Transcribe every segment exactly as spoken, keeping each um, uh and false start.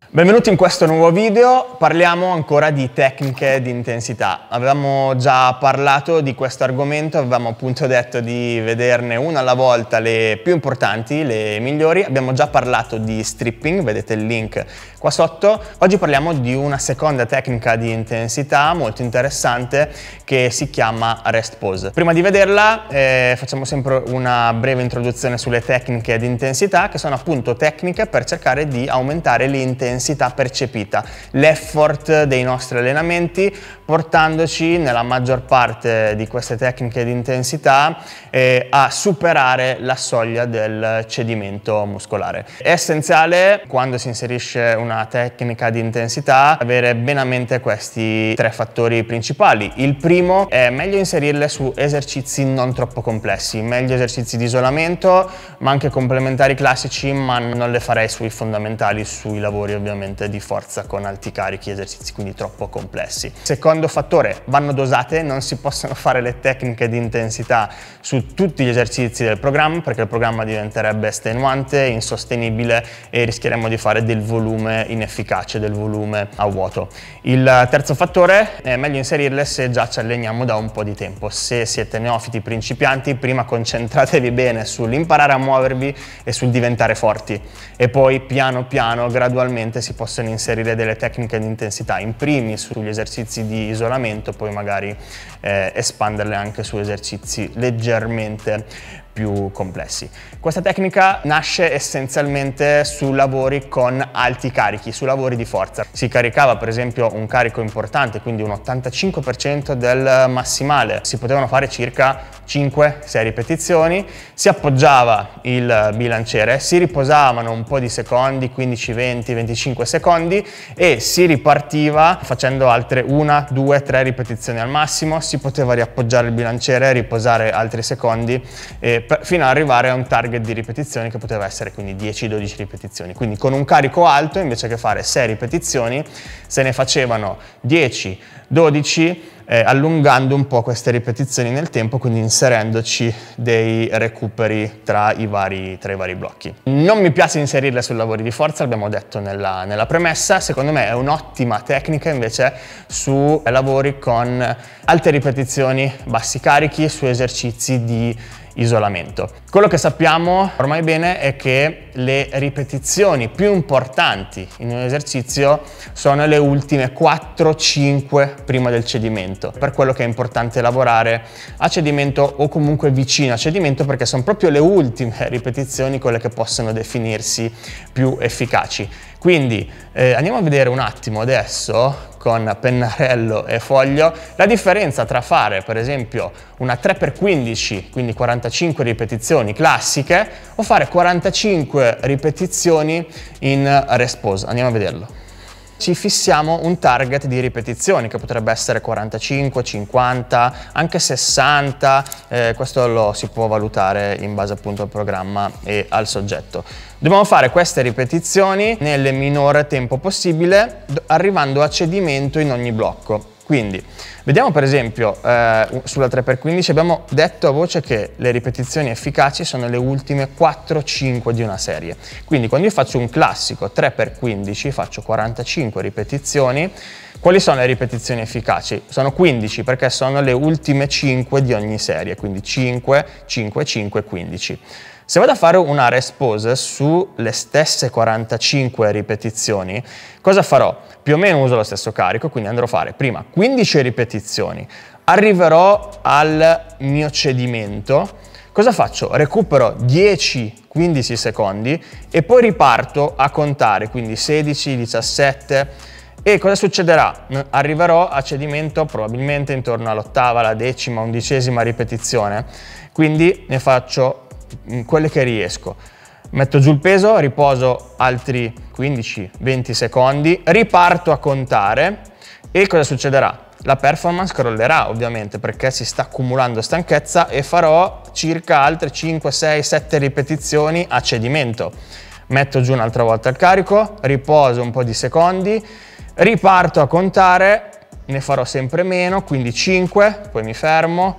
Benvenuti in questo nuovo video, parliamo ancora di tecniche di intensità. Avevamo già parlato di questo argomento, avevamo appunto detto di vederne una alla volta le più importanti, le migliori. Abbiamo già parlato di stripping, vedete il link qua sotto. Oggi parliamo di una seconda tecnica di intensità molto interessante che si chiama rest pause. Prima di vederla eh, facciamo sempre una breve introduzione sulle tecniche di intensità, che sono appunto tecniche per cercare di aumentare l'intensità percepita, l'effort dei nostri allenamenti, portandoci nella maggior parte di queste tecniche di intensità eh, a superare la soglia del cedimento muscolare. È essenziale, quando si inserisce una tecnica di intensità, avere bene a mente questi tre fattori principali. Il primo è meglio inserirle su esercizi non troppo complessi, meglio esercizi di isolamento, ma anche complementari classici, ma non le farei sui fondamentali, sui lavori ovviamente di forza con alti carichi, esercizi quindi troppo complessi. Secondo fattore, vanno dosate, non si possono fare le tecniche di intensità su tutti gli esercizi del programma, perché il programma diventerebbe estenuante, insostenibile e rischieremmo di fare del volume inefficace, del volume a vuoto. Il terzo fattore è meglio inserirle se già ci alleniamo da un po' di tempo. Se siete neofiti principianti, prima concentratevi bene sull'imparare a muovervi e sul diventare forti, e poi piano piano, gradualmente, si possono inserire delle tecniche di intensità, in primis sugli esercizi di isolamento, poi magari eh, espanderle anche su esercizi leggermente più complessi. Questa tecnica nasce essenzialmente su lavori con alti carichi, su lavori di forza. Si caricava per esempio un carico importante, quindi un ottantacinque per cento del massimale. Si potevano fare circa cinque sei ripetizioni, si appoggiava il bilanciere, si riposavano un po' di secondi, quindici venti venticinque secondi, e si ripartiva facendo altre una, due, tre ripetizioni al massimo. Si poteva riappoggiare il bilanciere, riposare altri secondi e fino ad arrivare a un target di ripetizioni che poteva essere quindi dieci dodici ripetizioni. Quindi con un carico alto, invece che fare sei ripetizioni, se ne facevano dieci dodici, eh, allungando un po' queste ripetizioni nel tempo, quindi inserendoci dei recuperi tra i vari, tra i vari blocchi. Non mi piace inserirle sui lavori di forza, l'abbiamo detto nella, nella premessa. Secondo me è un'ottima tecnica invece su lavori con alte ripetizioni, bassi carichi, su esercizi di isolamento. Quello che sappiamo ormai bene è che le ripetizioni più importanti in un esercizio sono le ultime quattro cinque prima del cedimento. Per quello che è importante lavorare a cedimento o comunque vicino a cedimento, perché sono proprio le ultime ripetizioni quelle che possono definirsi più efficaci. Quindi eh, andiamo a vedere un attimo adesso con pennarello e foglio la differenza tra fare per esempio una tre per quindici, quindi quarantacinque ripetizioni classiche, o fare quarantacinque ripetizioni in rest pause. Andiamo a vederlo. Ci fissiamo un target di ripetizioni che potrebbe essere quarantacinque, cinquanta, anche sessanta, eh, questo lo si può valutare in base appunto al programma e al soggetto. Dobbiamo fare queste ripetizioni nel minore tempo possibile, arrivando a cedimento in ogni blocco. Quindi vediamo per esempio eh, sulla tre per quindici abbiamo detto a voce che le ripetizioni efficaci sono le ultime quattro cinque di una serie. Quindi quando io faccio un classico tre per quindici, faccio quarantacinque ripetizioni. Quali sono le ripetizioni efficaci? Sono quindici, perché sono le ultime cinque di ogni serie, quindi cinque, cinque, cinque, quindici. Se vado a fare una rest pause sulle stesse quarantacinque ripetizioni, cosa farò? Più o meno uso lo stesso carico, quindi andrò a fare prima quindici ripetizioni, arriverò al mio cedimento. Cosa faccio? Recupero dieci quindici secondi e poi riparto a contare, quindi sedici, diciassette. E cosa succederà? Arriverò a cedimento probabilmente intorno all'ottava, alla decima, undicesima ripetizione, quindi ne faccio quelle che riesco. Metto giù il peso, riposo altri quindici venti secondi, riparto a contare e cosa succederà? La performance crollerà ovviamente, perché si sta accumulando stanchezza, e farò circa altre cinque, sei, sette ripetizioni a cedimento. Metto giù un'altra volta il carico, riposo un po' di secondi, riparto a contare, ne farò sempre meno, quindi cinque, poi mi fermo,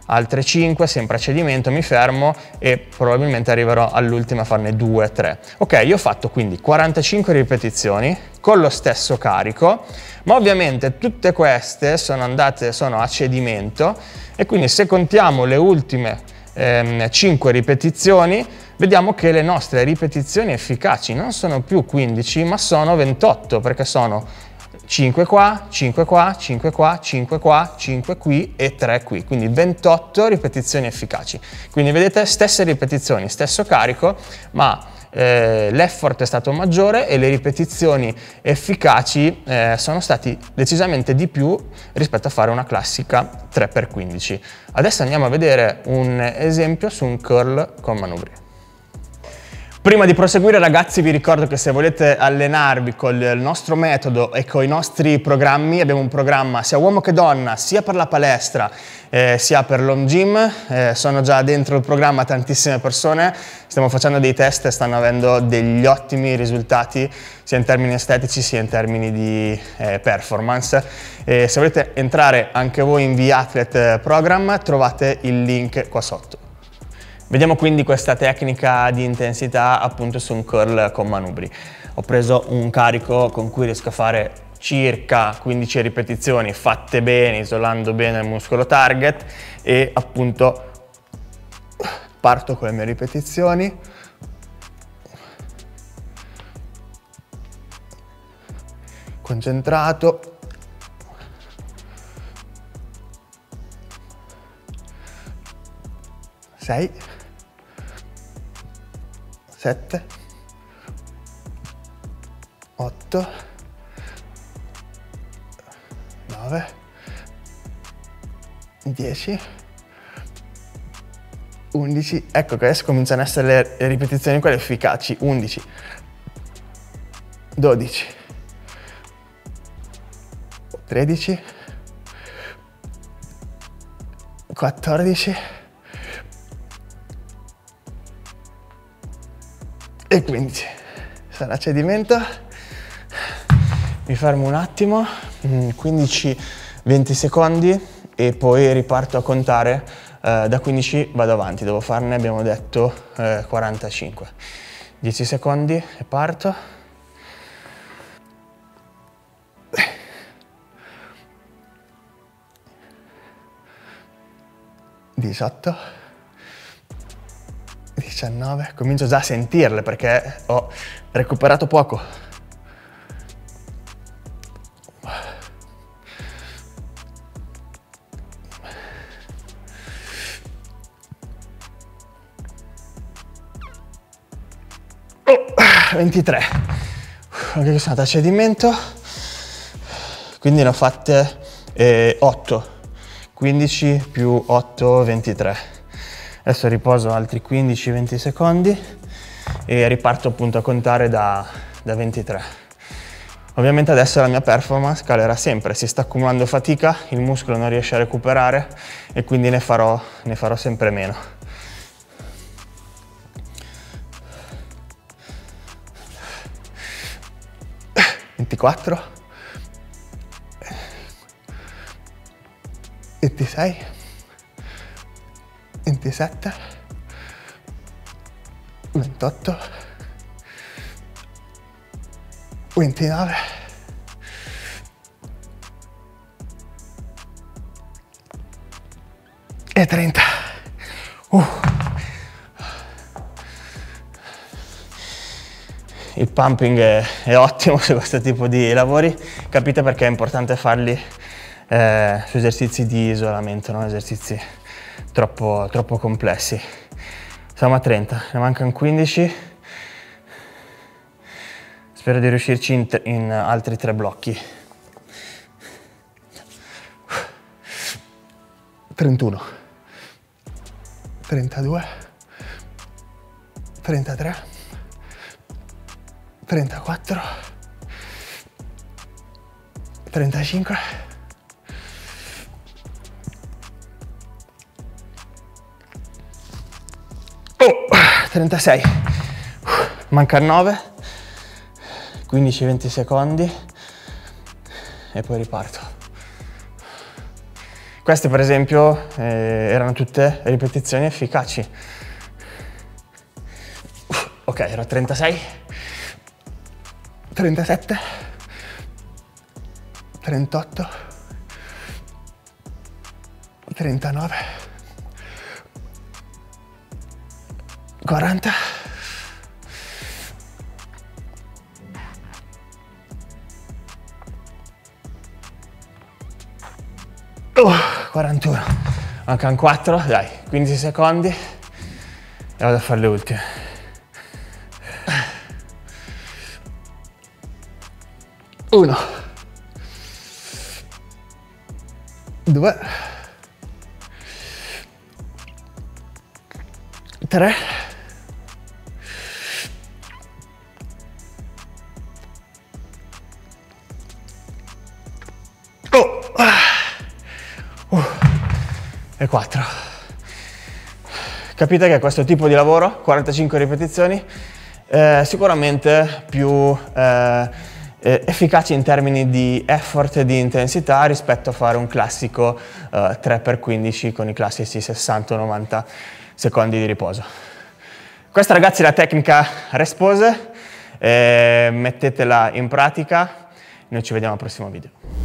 altre cinque, sempre a cedimento, mi fermo e probabilmente arriverò all'ultima a farne due tre. Ok, io ho fatto quindi quarantacinque ripetizioni con lo stesso carico, ma ovviamente tutte queste sono andate, sono a cedimento, e quindi se contiamo le ultime ehm, cinque ripetizioni, vediamo che le nostre ripetizioni efficaci non sono più quindici, ma sono ventotto, perché sono cinque qua, cinque qua, cinque qua, cinque qua, cinque qui e tre qui, quindi ventotto ripetizioni efficaci. Quindi vedete, stesse ripetizioni, stesso carico, ma eh, l'effort è stato maggiore e le ripetizioni efficaci eh, sono stati decisamente di più rispetto a fare una classica tre per quindici. Adesso andiamo a vedere un esempio su un curl con manubri. Prima di proseguire, ragazzi, vi ricordo che se volete allenarvi col nostro metodo e con i nostri programmi, abbiamo un programma sia uomo che donna, sia per la palestra eh, sia per l'home gym. Eh, sono già dentro il programma tantissime persone, stiamo facendo dei test e stanno avendo degli ottimi risultati sia in termini estetici sia in termini di eh, performance. E se volete entrare anche voi in V-Athlete Program, trovate il link qua sotto. Vediamo quindi questa tecnica di intensità appunto su un curl con manubri. Ho preso un carico con cui riesco a fare circa quindici ripetizioni fatte bene, isolando bene il muscolo target, e appunto parto con le mie ripetizioni. Concentrato. sei, sette, otto, nove, dieci, undici, ecco che adesso cominciano ad essere le ripetizioni quelle efficaci, undici, dodici, tredici, quattordici, e quindici. Sarà cedimento, mi fermo un attimo, quindici venti secondi e poi riparto a contare, eh, da quindici vado avanti, devo farne, abbiamo detto, eh, quarantacinque. dieci secondi e parto. diciotto. diciannove, comincio già a sentirle perché ho recuperato poco. Oh, ventitré. Ok, sono andato a cedimento, quindi ne ho fatte eh, otto. quindici più otto, ventitré. Adesso riposo altri quindici venti secondi e riparto appunto a contare da, da ventitré. Ovviamente adesso la mia performance calerà sempre, si sta accumulando fatica, il muscolo non riesce a recuperare e quindi ne farò, ne farò sempre meno. ventiquattro, ventisei, ventisette, ventotto, ventinove, e trenta. Uh. Il pumping è, è ottimo su questo tipo di lavori, capite perché è importante farli eh, su esercizi di isolamento, non esercizi troppo, troppo complessi. Siamo a trenta, ne mancano quindici. Spero di riuscirci in, in altri tre blocchi. trentuno, trentadue, trentatré, trentaquattro, trentacinque, oh, trentasei, mancano nove, quindici venti secondi e poi riparto. Queste per esempio eh, erano tutte ripetizioni efficaci. Ok, ero a trentasei, trentasette, trentotto, trentanove, quaranta, oh, quarantuno, mancano quattro, dai, quindici secondi e vado a fare le ultime. Uno, due, tre, oh, uh, e quattro. Capite che questo tipo di lavoro, quarantacinque ripetizioni, è sicuramente più eh, Eh, efficaci in termini di effort e di intensità rispetto a fare un classico eh, tre per quindici con i classici sessanta novanta secondi di riposo. Questa ragazzi è la tecnica Respose, eh, mettetela in pratica, noi ci vediamo al prossimo video.